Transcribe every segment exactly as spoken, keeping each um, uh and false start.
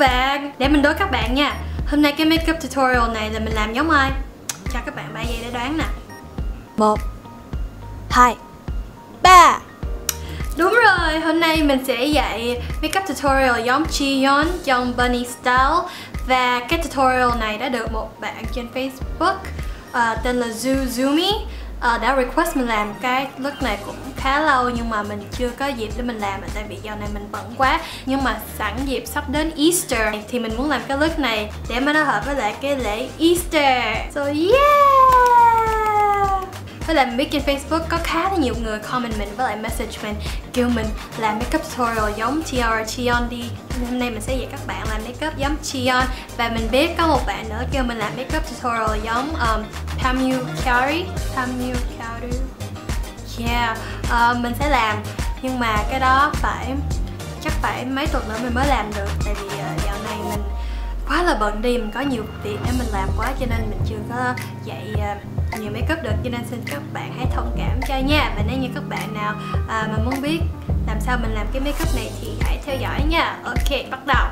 bạn. Để mình đố các bạn nha. Hôm nay cái makeup tutorial này là mình làm giống ai? Cho các bạn ba giây để đoán nè. Một, hai, ba. Đúng rồi, hôm nay mình sẽ dạy makeup tutorial giống Jiyeon trong Bunny Style. Và cái tutorial này đã được một bạn trên Facebook uh, tên là Zuzumi uh, đã request mình làm cái look này cũng khá lâu, nhưng mà mình chưa có dịp để mình làm tại vì giờ này mình bận quá. Nhưng mà sẵn dịp sắp đến Easter thì mình muốn làm cái look này để mà nó hợp với lại cái lễ Easter. So yeah! Với lại mình biết trên Facebook có khá là nhiều người comment mình với lại message mình kêu mình làm makeup tutorial giống Tiara Cheon đi. Hôm nay mình sẽ dạy các bạn làm makeup giống Cheon. Và mình biết có một bạn nữa kêu mình làm makeup tutorial giống um, Pamu Kyari. Pamu Kyari. Yeah, uh, mình sẽ làm, nhưng mà cái đó phải chắc phải mấy tuần nữa mình mới làm được. Tại vì uh, dạo này mình quá là bận đi, mình có nhiều việc để mình làm quá, cho nên mình chưa có dạy uh, nhiều makeup được, cho nên xin các bạn hãy thông cảm cho nha. Và nếu như các bạn nào uh, mà muốn biết làm sao mình làm cái makeup này thì hãy theo dõi nha. Ok, bắt đầu.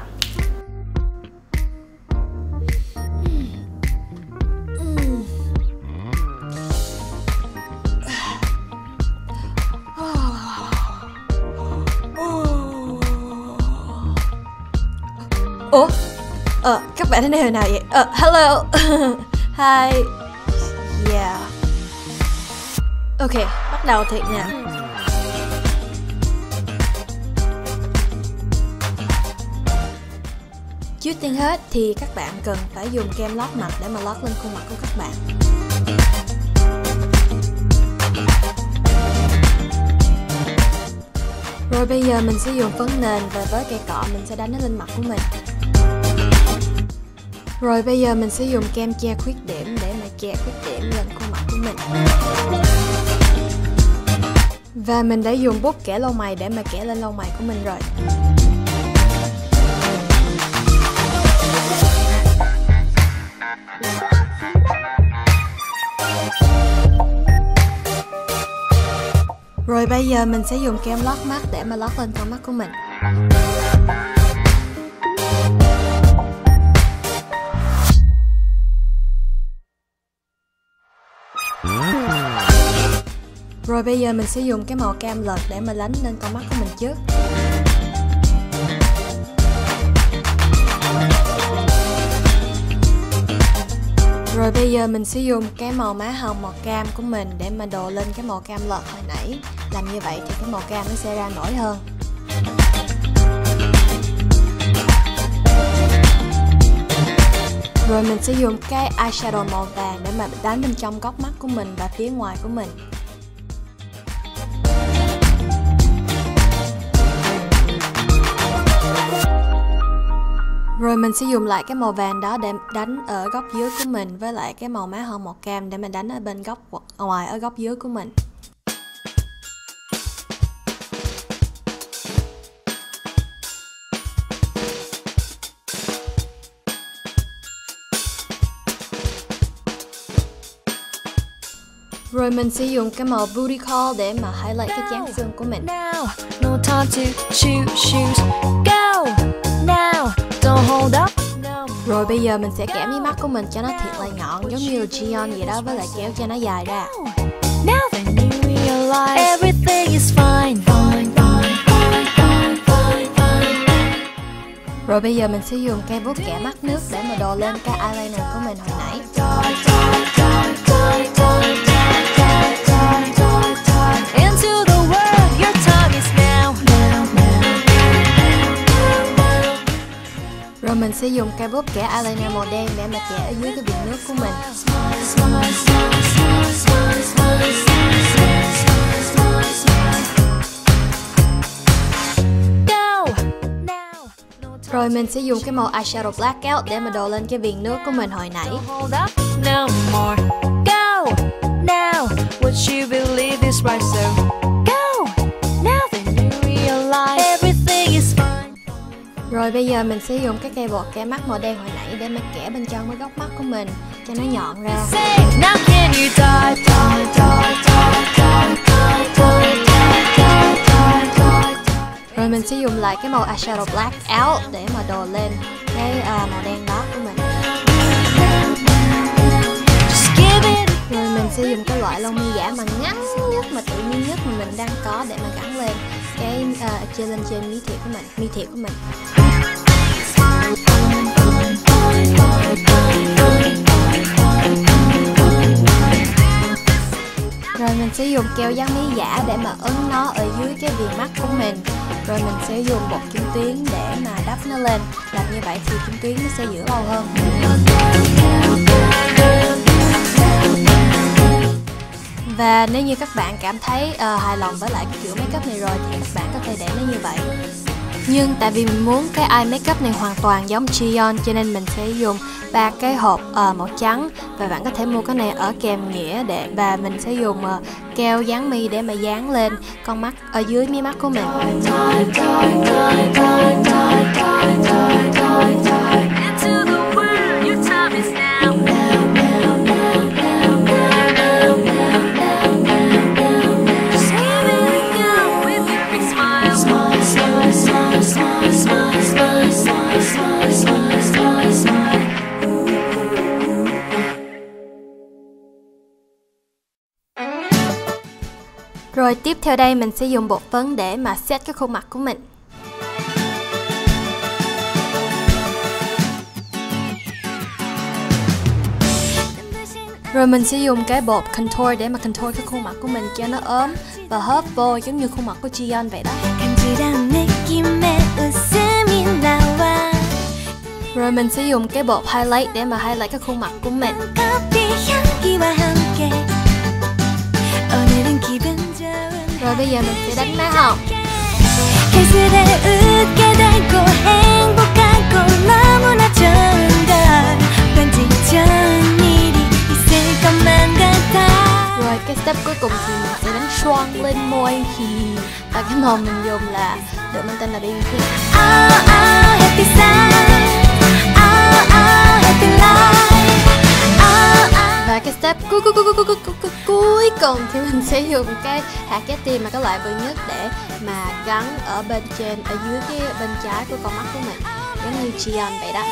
Ủa? Ờ, các bạn đến đây hồi nào vậy? Ờ, hello. Hi. Yeah. Ok, bắt đầu thiệt nè. Trước tiên hết thì các bạn cần phải dùng kem lót mặt để mà lót lên khuôn mặt của các bạn. Rồi bây giờ mình sẽ dùng phấn nền và với cây cọ mình sẽ đánh nó lên mặt của mình. Rồi bây giờ mình sẽ dùng kem che khuyết điểm để mà che khuyết điểm lên khuôn mặt của mình. Và mình đã dùng bút kẻ lông mày để mà kẻ lên lông mày của mình rồi. Rồi bây giờ mình sẽ dùng kem lót mắt để mà lót lên con mắt của mình. Rồi bây giờ mình sẽ dùng cái màu cam lợt để mà đánh lên con mắt của mình trước. Rồi bây giờ mình sẽ dùng cái màu má hồng màu cam của mình để mà đồ lên cái màu cam lợt hồi nãy. Làm như vậy thì cái màu cam nó sẽ ra nổi hơn. Rồi mình sẽ dùng cái eyeshadow màu vàng để mà đánh bên trong góc mắt của mình và phía ngoài của mình. Rồi mình sẽ dùng lại cái màu vàng đó để đánh ở góc dưới của mình, với lại cái màu má hồng màu cam để mình đánh ở bên góc ngoài ở góc dưới của mình. Rồi mình sẽ dùng cái màu booty call để mà highlight cái trán xương của mình. Now, no time to shoot, shoot, go now, don't hold up. No. Rồi bây giờ mình sẽ kẻ mí mắt của mình cho nó thiệt là nhọn, giống như Jiyeon vậy đó, với lại kéo cho nó dài ra. Now then you realize everything is fine, fine, fine, fine, fine, fine, fine. Rồi bây giờ mình sẽ dùng cây bút kẻ mắt nước để mà đồ lên cái eyeliner của mình hồi nãy. Rồi mình sẽ dùng cây bút kẻ eyeliner màu đen để mà kẻ ở dưới cái viền nước của mình. Rồi mình sẽ dùng cái màu eyeshadow blackout để mà đồ lên cái viền nước của mình hồi nãy. Rồi bây giờ mình sẽ dùng cái cây bột kẻ mắt màu đen hồi nãy để mà kẻ bên trong với góc mắt của mình cho nó nhọn ra. Rồi mình sẽ dùng lại cái màu eyeshadow black out để mà đồ lên cái uh, màu đen đó của mình. Rồi mình sẽ dùng cái loại lông mi giả mà ngắn nhất mà tự nhiên nhất mà mình đang có để mà gắn lên cái uh, trên lên trên mí thiệt của mình, mi thiệt của mình. Rồi mình sẽ dùng keo dán mí giả để mà ấn nó ở dưới cái viền mắt của mình. Rồi mình sẽ dùng bột kim tuyến để mà đắp nó lên. Làm như vậy thì kim tuyến nó sẽ giữ lâu hơn. Và nếu như các bạn cảm thấy uh, hài lòng với lại cái kiểu makeup này rồi thì các bạn có thể để nó như vậy. Nhưng tại vì mình muốn cái eye makeup này hoàn toàn giống Cheon cho nên mình sẽ dùng ba cái hộp uh, màu trắng. Và bạn có thể mua cái này ở kèm nghĩa để và mình sẽ dùng uh, keo dán mi để mà dán lên con mắt ở dưới mí mắt của mình. Rồi tiếp theo đây mình sẽ dùng bột phấn để mà set cái khuôn mặt của mình. Rồi mình sẽ dùng cái bột contour để mà contour cái khuôn mặt của mình cho nó ốm và hớp vô giống như khuôn mặt của Cheon vậy đó. Rồi mình sẽ dùng cái bột highlight để mà highlight cái khuôn mặt của mình. Rồi bây giờ mình sẽ đánh má hồng. Rồi cái step cuối cùng thì mình sẽ đánh xoăn lên môi. Và cái màu mình dùng là được mang tên là baby pink. Và cái step cuối cuối cuối cuối cuối cuối cuối cùng thì mình sẽ dùng cái hạt trái tim mà cái loại bự nhất để mà gắn ở bên trên, ở dưới cái bên trái của con mắt của mình, giống như Cheon vậy đó.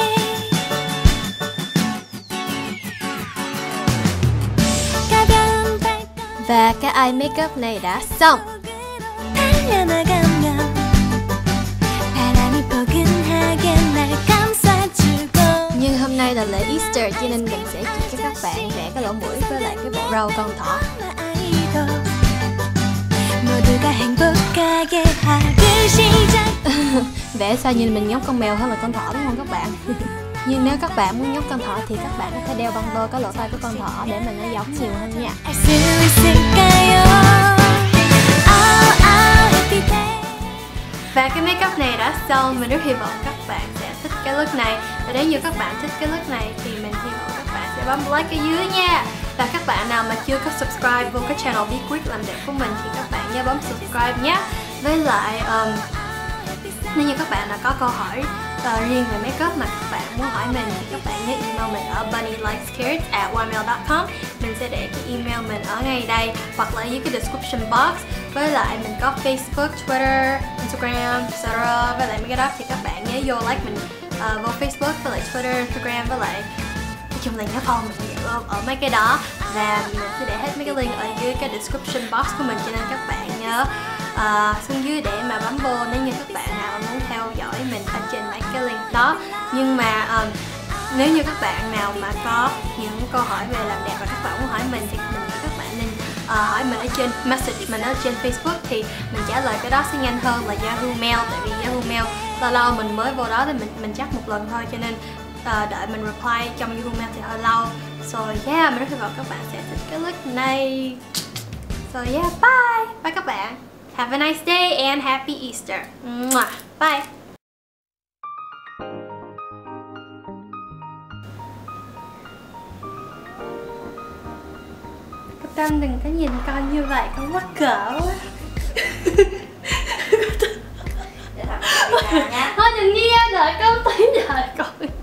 Và cái eye makeup này đã xong. Nhưng hôm nay là lễ Easter cho nên mình sẽ chỉ cho các bạn vẽ cái lỗ mũi với lại cái bộ râu con thỏ. Vẽ sao nhìn mình giống con mèo hơn là con thỏ đúng không các bạn? Nhưng nếu các bạn muốn giống con thỏ thì các bạn có thể đeo băng đô có lỗ tai của con thỏ để mà nó giống nhiều hơn nha. Và cái makeup này đã xong, mình rất hy vọng các bạn sẽ thích cái look này. Và nếu như các bạn thích cái look này thì mình hy vọng các bạn sẽ bấm like ở dưới nha. Và các bạn nào mà chưa có subscribe vô cái channel Be Quick làm đẹp của mình thì các bạn nhớ bấm subscribe nhé. Với lại um, nếu như các bạn nào có câu hỏi uh, riêng về makeup mà các bạn muốn hỏi mình thì các bạn nhớ email mình ở bunnylikeskirts at gmail dot com. Mình sẽ để cái email mình ở ngay đây hoặc là ở dưới cái description box. Với lại mình có Facebook, Twitter, Instagram, et cetera. Với lại mấy cái đó thì các bạn nhớ vô like mình uh, vô Facebook, với lại Twitter, Instagram, với lại nói chung là nhớ follow mình ở, ở mấy cái đó. Và mình sẽ để hết mấy cái link ở dưới cái description box của mình cho nên các bạn nhớ uh, xuống dưới để mà bấm vô nếu như các bạn nào muốn theo dõi mình ở trên mấy cái link đó. Nhưng mà um, nếu như các bạn nào mà có những câu hỏi về làm đẹp và các bạn muốn hỏi mình thì mình nghĩ các bạn nên uh, hỏi mình ở trên message mình ở trên Facebook thì mình trả lời cái đó sẽ nhanh hơn là Yahoo Mail, tại vì Yahoo Mail lâu lâu mình mới vô đó thì mình mình chắc một lần thôi cho nên uh, đợi mình reply trong Yahoo Mail thì hơi lâu. So yeah, mình rất hy vọng các bạn sẽ thích cái look này. So yeah, bye! Bye các bạn! Have a nice day and happy Easter! Mwah. Bye! Tâm đừng có nhìn con như vậy, con mắc cỡ quá. Thôi nhìn nghe đợi con tí đợi con.